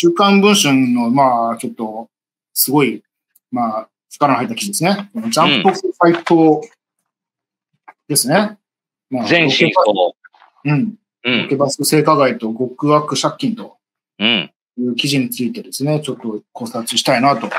週刊文春の、まあ、ちょっと、すごい、まあ、力の入った記事ですね。ジャンプサイトですね。まあ、 全進行。 ロケバス性加害と極悪借金という記事についてですね、ちょっと考察したいなと。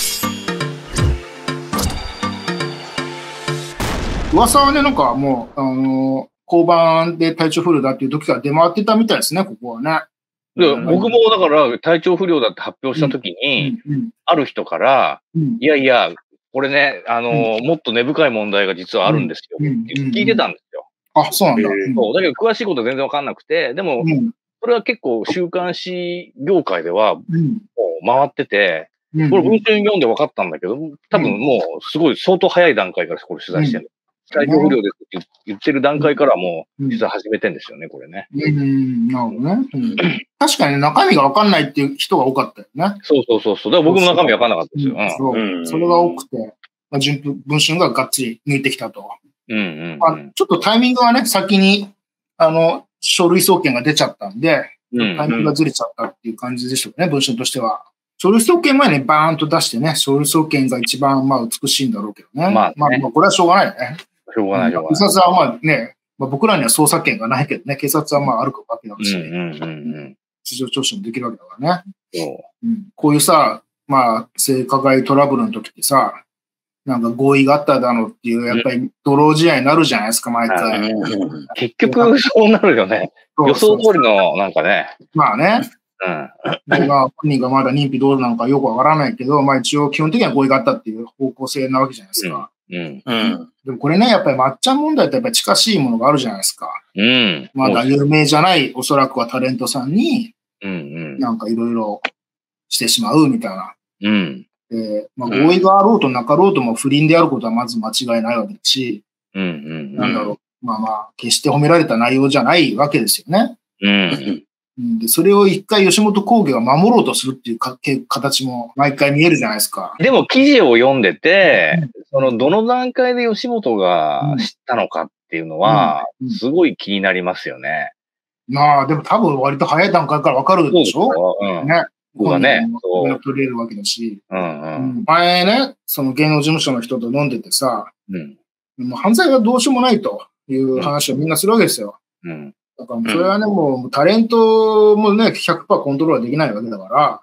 噂はね、なんかもう、交番で体調不良だっていう時から出回ってたみたいですね、ここはね。 僕もだから体調不良だって発表した時に、ある人から、いやいや、これね、もっと根深い問題が実はあるんですよ。聞いてたんですよ。 あ、そうなんだ。 そうだけど詳しいことは全然わかんなくて、でも、それは結構週刊誌業界では、もう回ってて、これ文春読んで分かったんだけど、多分もうすごい相当早い段階からこれ取材してる。体調不良ですって言ってる段階からもう、実は始めてんですよね、これね。 なるほどね。確かに中身が分かんないっていう人が多かったよね。 そう。だから僕も中身分かんなかったですよ。 それが多くて、文春ががっつり抜いてきたと。ちょっとタイミングがね、先に、書類送検が出ちゃったんで、タイミングがずれちゃったっていう感じでしょうね、文春としては。書類送検前にバーンと出してね、書類送検が一番まあ美しいんだろうけどね。まあこれはしょうがないよね。 しょうがない。 警察はまあね、僕らには捜査権がないけどね、警察はまああるわけだし、事情聴取もできるわけだからね。こういうさ、まあ、性加害トラブルの時ってさ、なんか合意があっただのっていう、やっぱりドロー試合になるじゃないですか、毎回。 結局そうなるよね。予想通りのなんかね。 まあね。本人がまだ認否どうなのかよくわからないけど、まあ一応基本的には合意があったっていう方向性なわけじゃないですか。でもこれね、やっぱりまっちゃん問題とやっぱり近しいものがあるじゃないですか。まだ有名じゃない、おそらくはタレントさんに、なんかいろいろしてしまうみたいな。まあ合意があろうとなかろうとも不倫であることはまず間違いないわけだし、なんだろう。まあまあ、決して褒められた内容じゃないわけですよね。でそれを一回吉本興業が守ろうとするっていう形も毎回見えるじゃないですか。 でも記事を読んでて、どの段階で吉本が知ったのかっていうのは、すごい気になりますよね。 まあ、でも多分割と早い段階からわかるでしょね。 僕はね。 取れるわけだし。前ね、その芸能事務所の人と飲んでてさ、もう犯罪はどうしようもないという話をみんなするわけですよ。だからそれはね、もうタレントもね、100% コントロールはできないわけだから、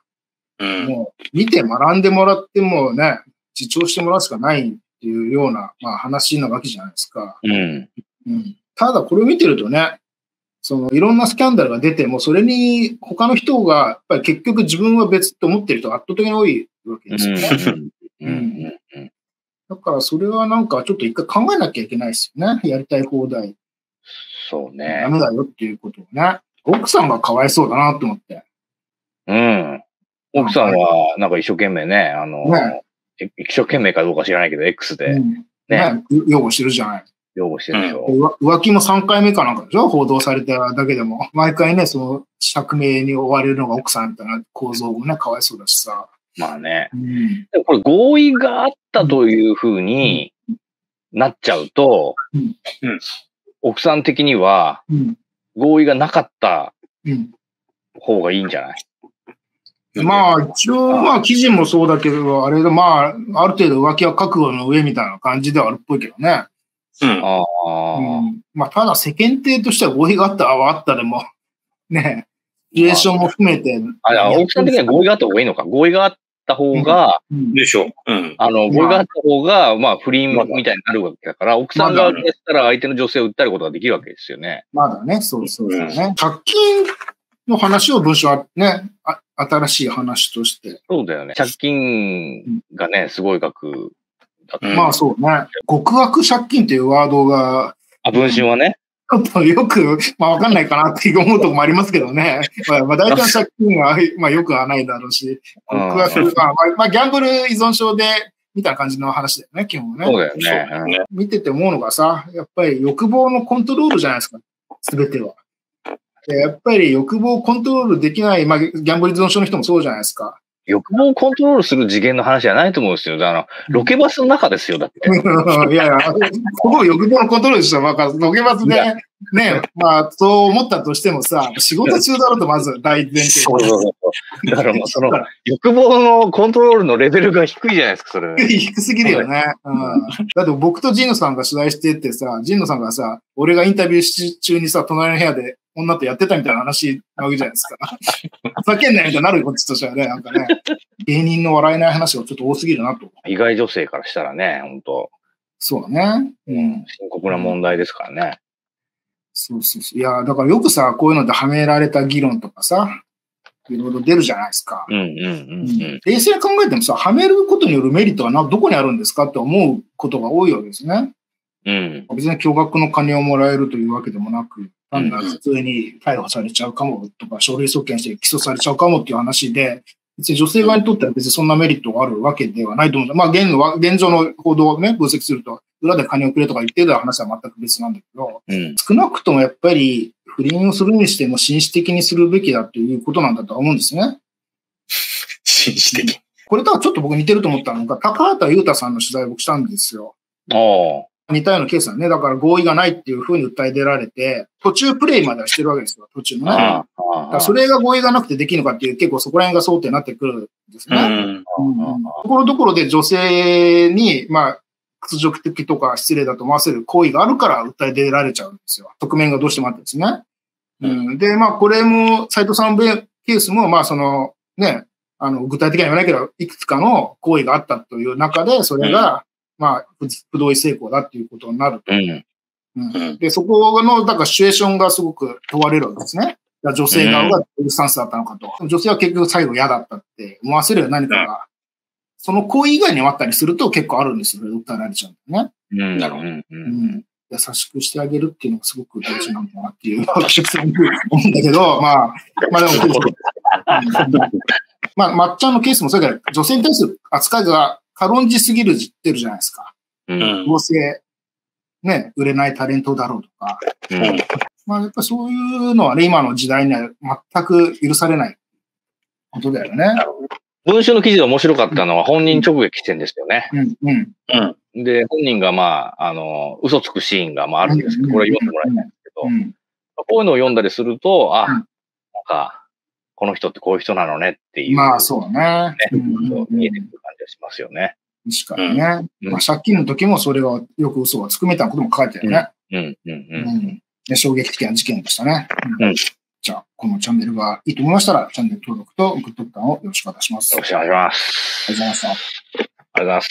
もう見て学んでもらってもね、自重してもらうしかないっていうような、まあ、話なわけじゃないですか。ただこれを見てるとね、いろんなスキャンダルが出ても、それに他の人が、やっぱり結局自分は別って思ってる人が圧倒的に多いわけですよね。だからそれはなんかちょっと一回考えなきゃいけないですよね。やりたい放題。 そうね。 ダメだよっていうことをね。奥さんがかわいそうだなと思って。 奥さんはなんか一生懸命ね、一生懸命かどうか知らないけど、X で。 擁護してるじゃない。 擁護してるでしょ。 浮気も3回目かなんかでしょ、報道されただけでも。毎回ね、釈明に追われるのが奥さんみたいな構造もね、かわいそうだしさ。 まあね。でもこれ合意があったというふうになっちゃうと、奥さん的には合意がなかった方がいいんじゃない？ まあ、一応、まあ、記事もそうだけど、あれで、まあ、ある程度浮気は覚悟の上みたいな感じではあるっぽいけどね。まあ、ただ世間体としては合意があったはあったでも、ね、リレーションも含めて。 奥さん的には合意があった方がいいのか。合意があった方が、 でしょう。 合意があった方が、まあ、不倫みたいになるわけだから、奥さん側でしたら相手の女性を訴えることができるわけですよね。 まだね、そうね。借金の話を文章はね、新しい話として。 そうだよね。借金がね、すごい額だった。 まあそうね。極悪借金っていうワードが。 文春はね。 ちょっとよく、まあわかんないかなって思うとこもありますけどね。まあ大体の借金は、まあよくはないだろうし。極悪が、まあギャンブル依存症で、みたいな感じの話だよね、基本ね。 そうだよね。 見てて思うのがさ、やっぱり欲望のコントロールじゃないですか。すべては。やっぱり欲望をコントロールできない、まあ、ギャンブル依存症の人もそうじゃないですか。 欲望をコントロールする次元の話じゃないと思うんですよ。ロケバスの中ですよ、だって。 いやいや、ここ欲望のコントロールしたら、ロケバスで、ね、まあ、そう思ったとしてもさ、仕事中だろうと、まず大前提。 そう。だからもう、その、欲望のコントロールのレベルが低いじゃないですか、それ。 低すぎるよね。だって僕とジンノさんが取材してってさ、ジンノさんがさ、俺がインタビュー中にさ、隣の部屋で女とやってたみたいな話なわけじゃないですか。ふざけんなよみたいになるこっちとしてはね、なんかね、芸人の笑えない話がちょっと多すぎるなと。 被害女性からしたらね、本当そうだね。 深刻な問題ですからね。 そう。いや、だからよくさ、こういうのではめられた議論とかさ、いろいろ出るじゃないですか。冷静に考えてもさ、はめることによるメリットはどこにあるんですかって思うことが多いわけですね。別に巨額の金をもらえるというわけでもなく、単なる普通に逮捕されちゃうかもとか、書類送検して起訴されちゃうかもっていう話で、別に女性側にとっては別にそんなメリットがあるわけではないと思う。まあ現状の報道をね、分析すると、裏で金をくれとか言ってる話は全く別なんだけど、少なくともやっぱり不倫をするにしても紳士的にするべきだということなんだと思うんですね。 紳士的。 これとはちょっと僕似てると思ったのが、高畑裕太さんの取材を僕したんですよ。似たようなケースだね。だから合意がないっていうふうに訴え出られて、途中プレイまではしてるわけですよ。途中のね。それが合意がなくてできるのかっていう結構そこら辺が争点になってくるんですね。ところどころで女性に、まあ、屈辱的とか失礼だと思わせる行為があるから訴え出られちゃうんですよ。側面がどうしてもあってですね。で、まあ、これも、斉藤さんのケースも、まあ、その、ね、具体的には言わないけど、いくつかの行為があったという中で、それが、まあ、不同意性交だっていうことになると。で、そこの、だからシチュエーションがすごく問われるわけですね。女性側がどういうスタンスだったのかと。女性は結局最後嫌だったって思わせる何かが、その行為以外にもあったりすると結構あるんですよ。訴えられちゃうんだよね。 なるほど。 優しくしてあげるっていうのがすごく大事なんだなっていう、私は思うんだけど、まあでも、まっちゃんのケースもそうだけど、女性に対する扱いが軽んじすぎるってるじゃないですか。どうせ、ね、売れないタレントだろうとか。まあやっぱりそういうのはね、今の時代には全く許されないことだよね。 文春の記事で面白かったのは本人直撃してんですよね。で、本人がまあ、嘘つくシーンがまああるんですけど、これ読んでもらいたいんですけど、こういうのを読んだりすると、なんか、この人ってこういう人なのねっていう。 まあそうだね。 見えてくる感じがしますよね。 確かにね。まあ借金の時もそれがよく嘘がつくみたいなことも書いてあるね。衝撃的な事件でしたね。じゃあ、このチャンネルがいいと思いましたら、チャンネル登録とグッドボタンをよろしくお願いします。 よろしくお願いします。 ありがとうございました。 ありがとうございます。